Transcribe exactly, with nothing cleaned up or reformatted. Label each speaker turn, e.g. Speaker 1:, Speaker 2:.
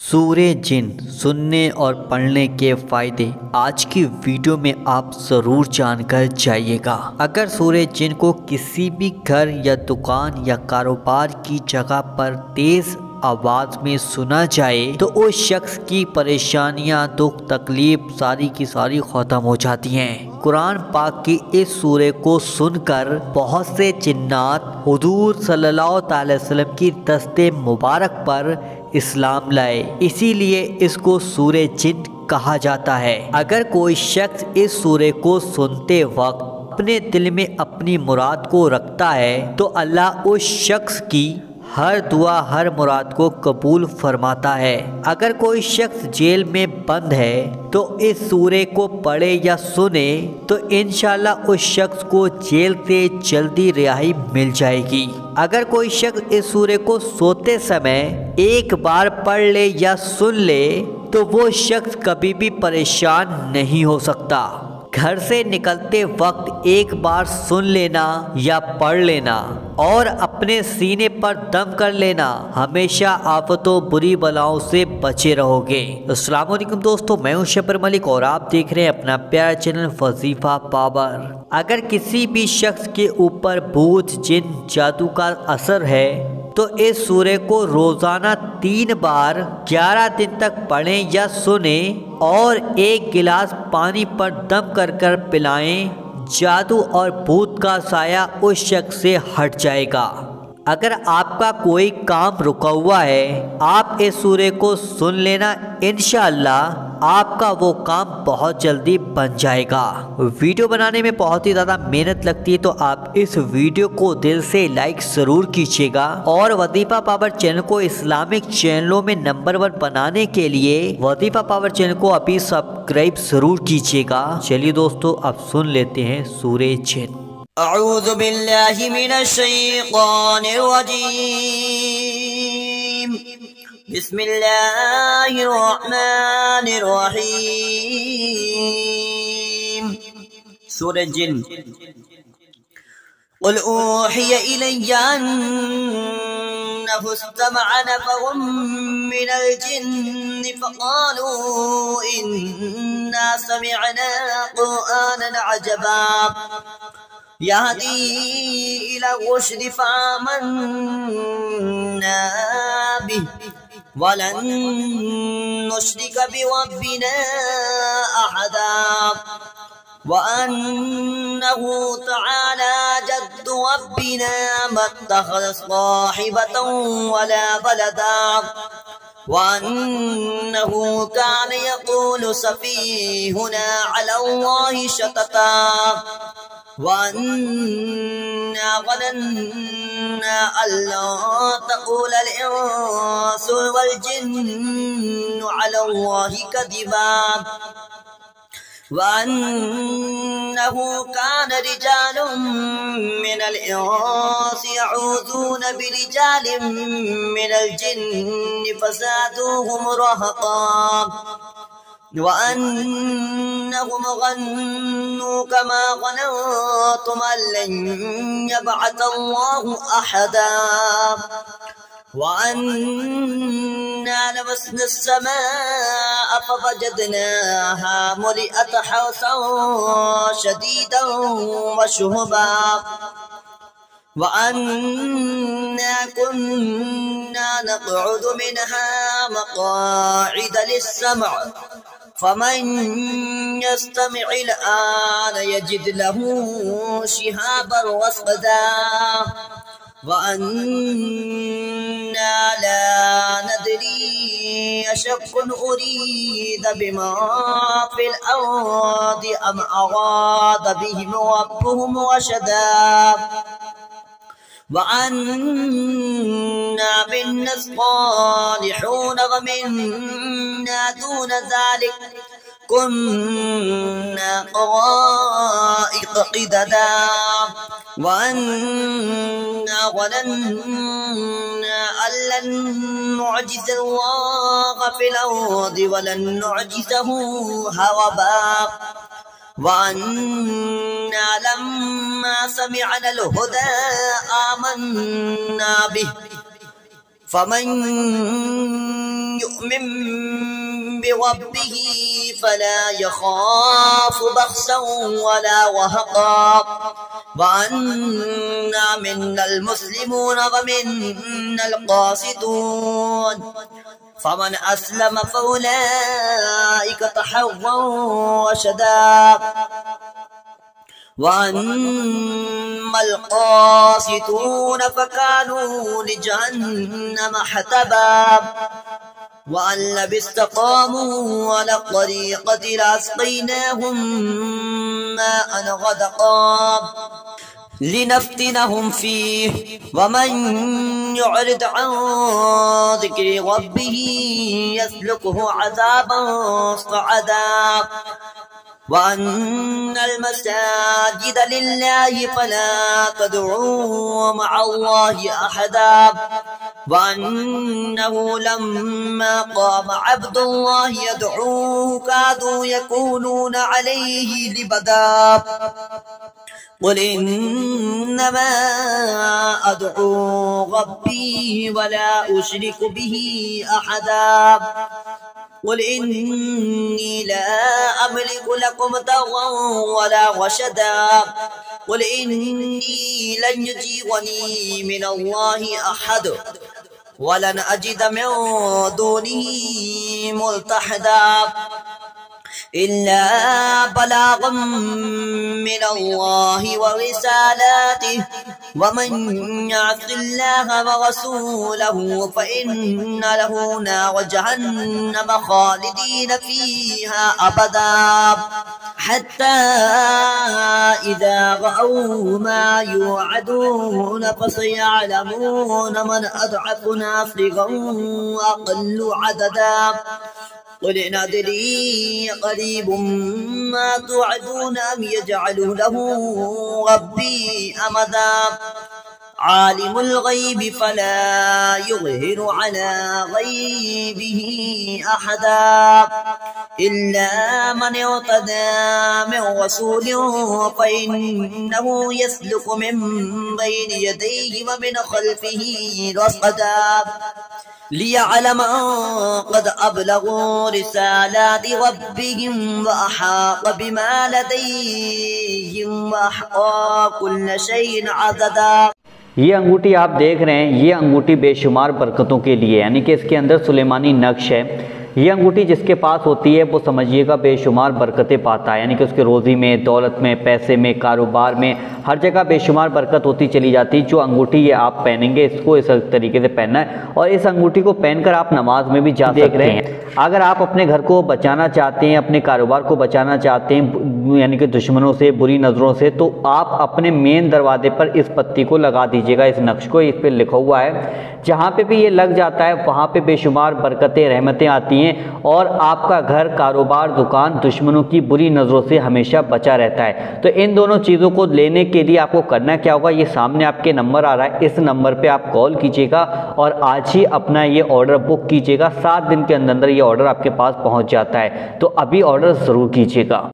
Speaker 1: सूरे जिन सुनने और पढ़ने के फ़ायदे आज की वीडियो में आप ज़रूर जानकर जाइएगा। अगर सूरे जिन को किसी भी घर या दुकान या कारोबार की जगह पर तेज़ आवाज़ में सुना जाए तो उस शख्स की परेशानियां, दुख, तकलीफ सारी की सारी ख़त्म हो जाती हैं। कुरान पाक की इस सूरे को सुनकर बहुत से जिन्नात हुजूर सल्लल्लाहु अलैहि वसल्लम की दस्ते मुबारक पर इस्लाम लाए, इसीलिए इसको सूरे जिन कहा जाता है। अगर कोई शख्स इस सूरे को सुनते वक्त अपने दिल में अपनी मुराद को रखता है तो अल्लाह उस शख्स की हर दुआ, हर मुराद को कबूल फरमाता है। अगर कोई शख्स जेल में बंद है तो इस सूरे को पढ़े या सुने तो इंशाल्लाह उस शख्स को जेल से जल्दी रिहाई मिल जाएगी। अगर कोई शख्स इस सूरे को सोते समय एक बार पढ़ ले या सुन ले तो वो शख्स कभी भी परेशान नहीं हो सकता। घर से निकलते वक्त एक बार सुन लेना या पढ़ लेना और अपने सीने पर दम कर लेना, हमेशा आफतों बुरी बलाओं से बचे रहोगे। अस्सलाम वालेकुम दोस्तों, मैं हूं शबर मलिक और आप देख रहे हैं अपना प्यारा चैनल वजीफा पावर। अगर किसी भी शख्स के ऊपर भूत, जिन, जादू का असर है तो इस सूरे को रोजाना तीन बार ग्यारह दिन तक पढ़ें या सुने और एक गिलास पानी पर दम कर कर पिलाएं। जादू और भूत का साया उस शख्स से हट जाएगा। अगर आपका कोई काम रुका हुआ है, आप इस सूरे को सुन लेना, इंशाअल्लाह आपका वो काम बहुत जल्दी बन जाएगा। वीडियो बनाने में बहुत ही ज़्यादा मेहनत लगती है तो आप इस वीडियो को दिल से लाइक ज़रूर कीजिएगा और वजीफा पावर चैनल को इस्लामिक चैनलों में नंबर वन बनाने के लिए वजीफा पावर चैनल को अभी सब्सक्राइब ज़रूर कीजिएगा। चलिए दोस्तों, अब सुन लेते हैं सूरे जिन।
Speaker 2: अऊज़ु बिल्लाहि मिनश शैतानिर रजीम। बिस्मिल्लाहिर रहमानिर रहीम। सूरह जिन। क़ुल ऊहिय इलैया अन्नहु इस्तमअ नफ़रुम मिनल जिन्नि फ़क़ालू इन्ना समिअना क़ुरआनन अजबा यहदी इला रुश्दि फ़आमन्ना बिहि वलन नुश्रिक बिरब्बिना अहदा वअन्नहु तआला जद्दु रब्बिना मत्तख़ज़ साहिबतन वला वलदा वअन्नहु कान यक़ूलु सफ़ीहुना अला अल्लाहि शतता वअन्ना ज़नन्ना अल्ला तक़ूल अल-इंसु वल जिन्नु अला अल्लाहि कज़िबा वअन्नहु कान रिजालुम मिनल इंसि यऊज़ून बिरिजालिम मिनल जिन्नि फ़ज़ादूहुम रहक़ा वअन्नहुम ज़न्नू कमा ज़ननतुम अल्लन यबअथ अल्लाहु अहदा वअन्ना लमस्ना अस्समाअ फवजदनाहा मुलिअत हरसन शदीदन वशुहबा वअन्ना कुन्ना नक़उदु मिनहा मक़ाዒद लिस्समअ फमन यस्तमि'il आन यजिद लहू शिहाबन रसदा वअन्ना ला नदरी अशक्कुन उरीद बिमा फिल अर्दि अम अराद बिहिम रब्बुहुम रशदा वअन्ना मिन्ना सालिहून वमिन्ना दून ज़ालिक कुन्ना तराइक़ क़िददा वअन्ना ज़नन्ना अल्लन नुअजिज़ल्लाह फ़िल अर्दि वलन नुअजिज़हु हरबा वअन्ना लम्मा समिअना अल-हुदा आमन्ना बिहि फमन युमिन बिरब्बिही फला यखाफु बख्सन वला वहक़ा वअन्ना मिन्नल मुस्लिमून व मिन्नल क़ासितून फमन अस्लम फउलाइका तहव्वौ रशदा वअम्मल क़ासितून फकानू लिजहन्नम हतबा वअन लौ इस्तक़ामू अला तरीक़ति लअस्क़ैनाहुम माअन गदक़ा लिनफ्तिनहुम फ़ीहि वमन युअरिद अन ज़िक्रि रब्बिही यसलुकहु अज़ाबन सअदा वअन्नल मसाजिद लिल्लाहि फला तदउ मअल्लाहि अहदा वअन्नहु लम्मा क़ाम अब्दुल्लाहि यदऊहु कादू यकूनून अलैहि लिबदा क़ुल इन्नमा अदउ रब्बी वला उश्रिकु बिही अहदा क़ुल इन्नी ला अमलिकु लकुम दर्रन वला रशदा क़ुल इन्नी लन युजीरनी मिनल्लाहि अहद वलन अजिद मिन दूनिही मुल्तहदा इल्ला बलागम मिनल्लाहि व रिसालातिहि वमन यअसिल्लाह व रसूलहु फइन्न लहु नार जहन्नम खालिदीन फीहा अबदा हत्ता इज़ा रअव मा युअदून फसयअलमून मन अदअफु नासिरन व अक़ल्लु अददा क़ुल इन अदरी क़रीबुम मा तुअदून अम यजअलु लहु रब्बी अमदा आलिमुल ग़ैबि फला युज़हिरु अला ग़ैबिही अहदा इल्ला मन इर्तदा मिन रसूलिन फ़इन्नहु यसलुकु मिन बैनि यदैहि व मिन ख़ल्फ़िही रसदा लियअलम क़द अबलगू रिसालाति रब्बिहिम व अहात बिमा लदैहिम व अहसा कुल्ल शैइन अददा।
Speaker 1: ये अंगूठी आप देख रहे हैं, ये अंगूठी बेशुमार बरकतों के लिए, यानी कि इसके अंदर सुलेमानी नक्श है। ये अंगूठी जिसके पास होती है वो समझिएगा बेशुमार बरकतें पाता है, यानी कि उसके रोज़ी में, दौलत में, पैसे में, कारोबार में, हर जगह बेशुमार बरकत होती चली जाती है। जो अंगूठी ये आप पहनेंगे इसको इस तरीके से पहनना है और इस अंगूठी को पहनकर आप नमाज में भी जा सकते हैं। अगर आप अपने घर को बचाना चाहते हैं, अपने कारोबार को बचाना चाहते हैं यानी कि दुश्मनों से, बुरी नज़रों से, तो आप अपने मेन दरवाजे पर इस पत्ती को लगा दीजिएगा, इस नक्श को। इस पर लिखा हुआ है जहाँ पे भी ये लग जाता है वहाँ पे बेशुमार बरकतें, रहमतें आती हैं और आपका घर, कारोबार, दुकान दुश्मनों की बुरी नज़रों से हमेशा बचा रहता है। तो इन दोनों चीज़ों को लेने के लिए आपको करना क्या होगा, ये सामने आपके नंबर आ रहा है, इस नंबर पे आप कॉल कीजिएगा और आज ही अपना ये ऑर्डर बुक कीजिएगा। सात दिन के अंदर अंदर ये ऑर्डर आपके पास पहुंच जाता है, तो अभी ऑर्डर ज़रूर कीजिएगा।